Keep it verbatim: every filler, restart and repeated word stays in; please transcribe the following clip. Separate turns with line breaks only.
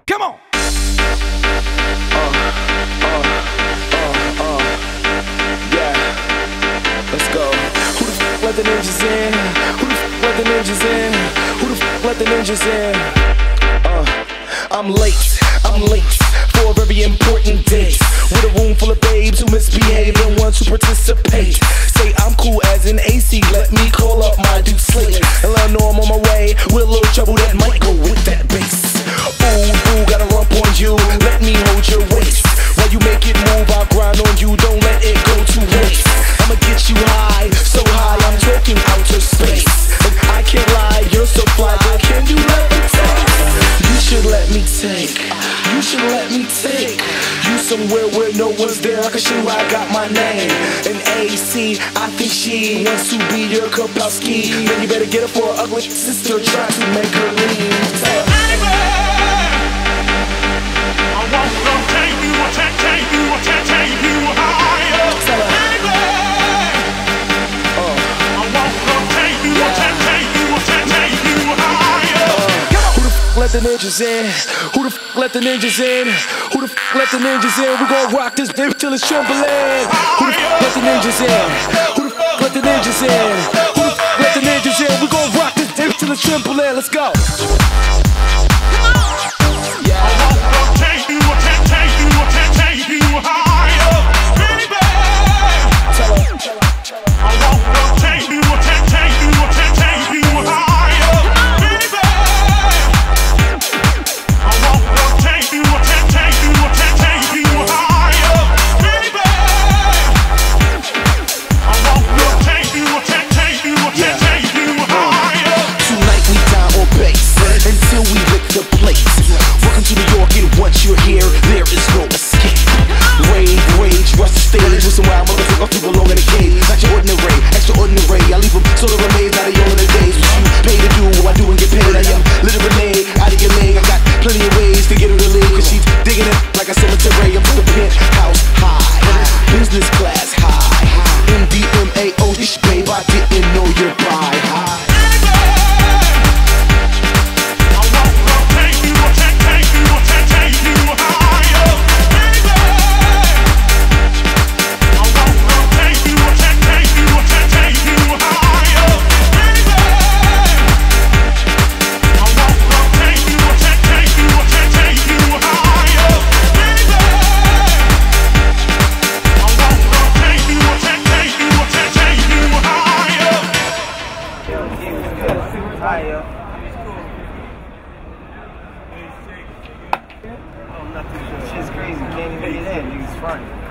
Come on.
Uh, uh, uh, uh, yeah. Let's go. Who the f let the ninjas in? Who the f let the ninjas in? Who the f let the ninjas in? Uh, I'm late, I'm late for a very important date with a room full of babes who misbehave and want to participate. Say I'm cool as an A C, let me call up my dude Slate and let 'em know I'm on my way with a little trouble that might go with that bass. Ooh, boo, got a rump on you, let me hold your waist. While you make it move, I'll grind on you, don't let it go to waste. I'ma get you high, so high, I'm talking outer space. And I can't lie, you're so fly, girl, can you let me take? You should let me take, you should let me take you somewhere where no one's there, I can show I got my name. And A C, I think she wants to be your Kapowski. Then you better get her for her ugly sister, try to make her leave. Tell her. Let the ninjas in. Who the f let the ninjas in? Who the f let the ninjas in? We gon' rock this bitch till it's trembling. Who the f let the ninjas in? Who the f let the ninjas in? Who the f let the ninjas in? We gon' rock this bitch till it's trembling. Let's go. Until we lick the place. Welcome to New York, and once you're here, there is no escape. Rage, rage, rush the stage with some wild motherfuckers people belong in the cave. Not your ordinary, extraordinary. I leave them sort of amazed out of your the days. What you pay to do, what I do and get paid. I am literally out of your leg. I got plenty of ways to get her to live, cause she's digging it like a cemetery. I'm from the penthouse high, business class high, M D M A O, this babe, I didn't know you're by high.
Shit's crazy, can't even get in, niggas front.